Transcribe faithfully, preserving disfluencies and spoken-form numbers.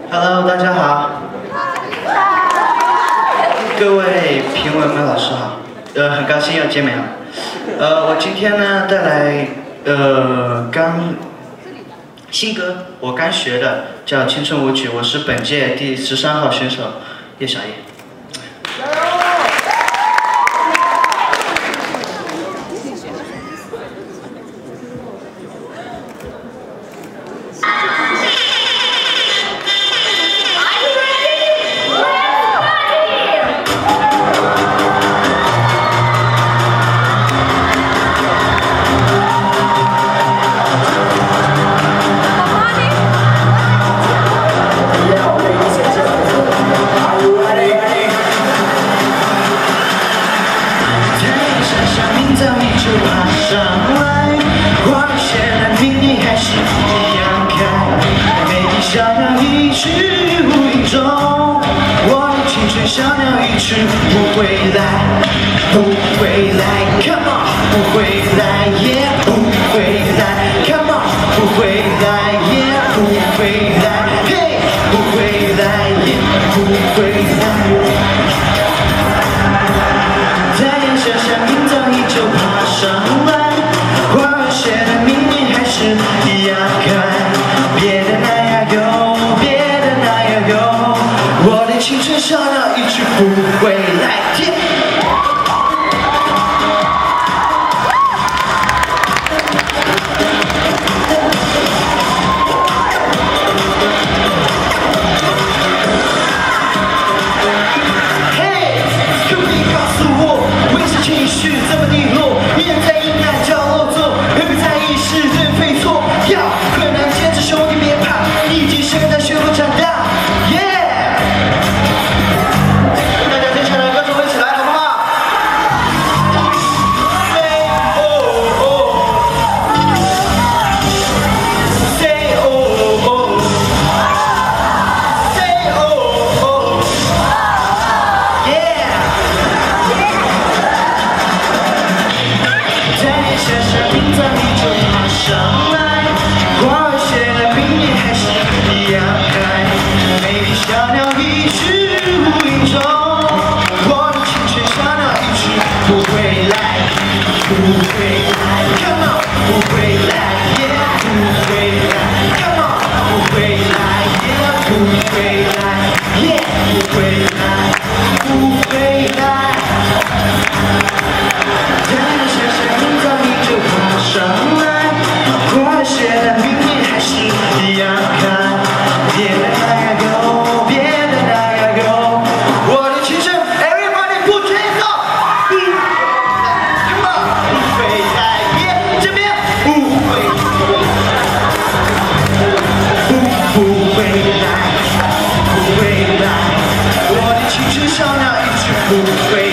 Hello， 大家好。各位评委们、老师好。呃，很高兴又见面了。呃，我今天呢带来呃刚新歌，我刚学的叫《青春舞曲》，我是本届第十三号选手叶小叶。 小鸟一去无影踪，我的青春小鸟一去不回来，不回来 ，Come on， 不回来，也不回来 ，Come on， 不回来，也不回来，嘿，不回来，也不回来。太阳下下，明早依旧爬上来，花儿谢了，明年还是一样开，别的那样。 青春小鸟一去不回来。嘿，可不可以告诉我，为何情绪这么低落？一人在阴暗角落坐，何必在意是对非错？要困难坚持，兄弟别怕，你已经现在学会长大。 不会。